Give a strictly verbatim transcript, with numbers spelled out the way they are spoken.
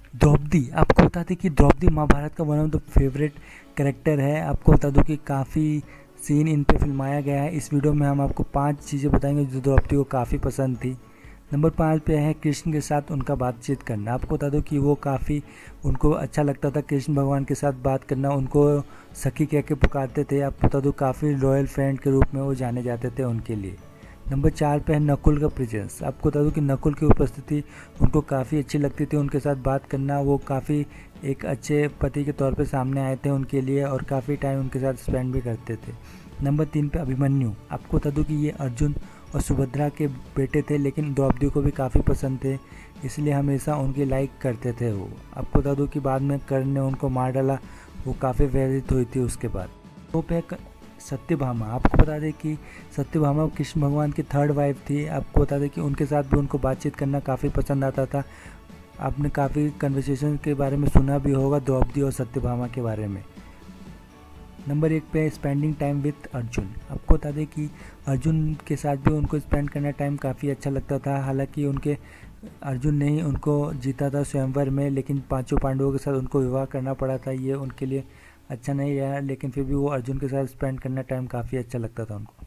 द्रौपदी, आपको बता दें कि द्रौपदी महाभारत का one of the favourite character है। आपको बता दूं कि काफ़ी सीन इन पे फिल्माया गया है। इस वीडियो में हम आपको पांच चीज़ें बताएंगे जो द्रौपदी को काफ़ी पसंद थी। नंबर पाँच पे है कृष्ण के साथ उनका बातचीत करना। आपको बता दो कि वो काफ़ी उनको अच्छा लगता था कृष्ण भगवान के साथ बात करना, उनको सखी कह के पुकारते थे। आपको बता दो काफ़ी रॉयल फ्रेंड के रूप में वो जाने जाते थे उनके लिए। नंबर चार पे है नकुल का प्रेजेंस। आपको बता दूं कि नकुल की उपस्थिति उनको काफ़ी अच्छी लगती थी, उनके साथ बात करना, वो काफ़ी एक अच्छे पति के तौर पे सामने आए थे उनके लिए और काफ़ी टाइम उनके साथ स्पेंड भी करते थे। नंबर तीन पे अभिमन्यु। आपको बता दूं कि ये अर्जुन और सुभद्रा के बेटे थे, लेकिन द्रौपदी को भी काफ़ी पसंद थे, इसलिए हमेशा उनकी लाइक करते थे वो। आपको बता दूं कि बाद में कर्ण ने उनको मार डाला, वो काफ़ी व्यथित हुई थी उसके बाद। तो पे सत्यभामा। आपको बता दें कि सत्यभामा कृष्ण भगवान की थर्ड वाइफ थी। आपको बता दें कि उनके साथ भी उनको बातचीत करना काफ़ी पसंद आता था। आपने काफ़ी कन्वर्सेशन के बारे में सुना भी होगा द्रौपदी और सत्यभामा के बारे में। नंबर एक पे स्पेंडिंग टाइम विथ अर्जुन। आपको बता दें कि अर्जुन के साथ भी उनको स्पेंड करना टाइम काफ़ी अच्छा लगता था। हालांकि उनके अर्जुन ने ही उनको जीता था स्वयंवर में, लेकिन पांचों पांडवों के साथ उनको विवाह करना पड़ा था। ये उनके लिए अच्छा नहीं रहा, लेकिन फिर भी वो अर्जुन के साथ स्पेंड करना टाइम काफ़ी अच्छा लगता था उनको।